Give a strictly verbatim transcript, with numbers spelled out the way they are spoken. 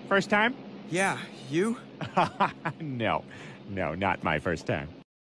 First time? Yeah, you? No, no, not my first time.